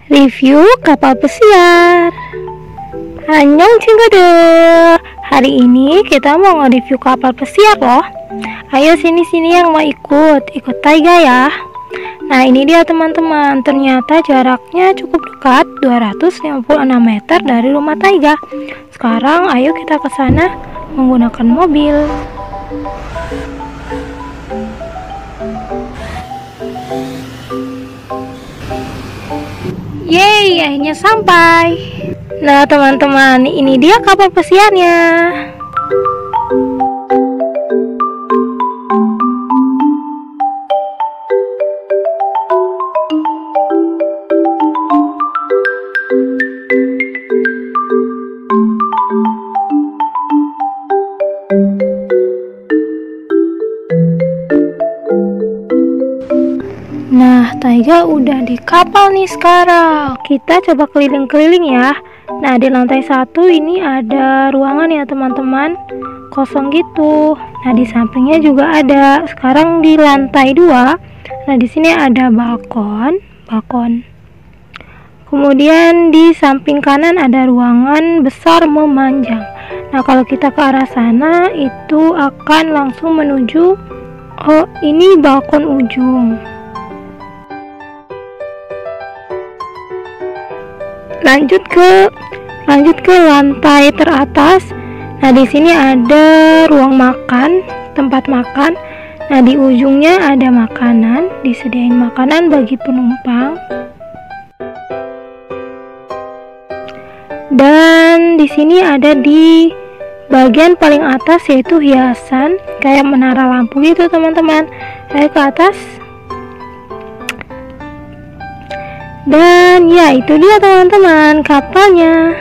Review kapal pesiar. Annyeong 친구들. Hari ini kita mau nge-review kapal pesiar loh. Ayo sini-sini yang mau ikut Taiga ya. Nah ini dia teman-teman, ternyata jaraknya cukup dekat, 256 meter dari rumah Taiga. Sekarang ayo kita ke sana menggunakan mobil. Yeay, akhirnya sampai. Nah teman-teman, ini dia kapal pesiarnya. Nah, Taiga udah di kapal nih sekarang. Kita coba keliling-keliling ya. Nah, di lantai 1 ini ada ruangan ya teman-teman, kosong gitu. Nah, di sampingnya juga ada. Sekarang di lantai 2. Nah, di sini ada balkon. Kemudian di samping kanan ada ruangan besar memanjang. Nah, kalau kita ke arah sana itu akan langsung menuju ini balkon ujung. Lanjut ke lantai teratas. Nah, di sini ada ruang makan, tempat makan. Nah, di ujungnya ada makanan, disediain makanan bagi penumpang. Dan di sini ada di bagian paling atas yaitu hiasan kayak menara lampu gitu teman-teman. Ayo ke atas. Dan ya itu dia teman-teman kapalnya.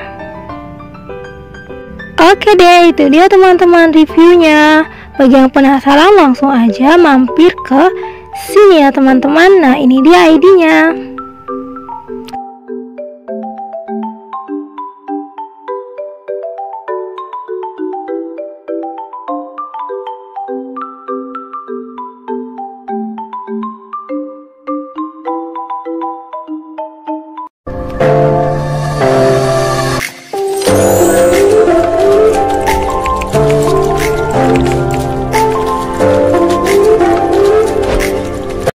Oke deh, itu dia teman-teman reviewnya. Bagi yang penasaran langsung aja mampir ke sini ya teman-teman. Nah ini dia ID-nya.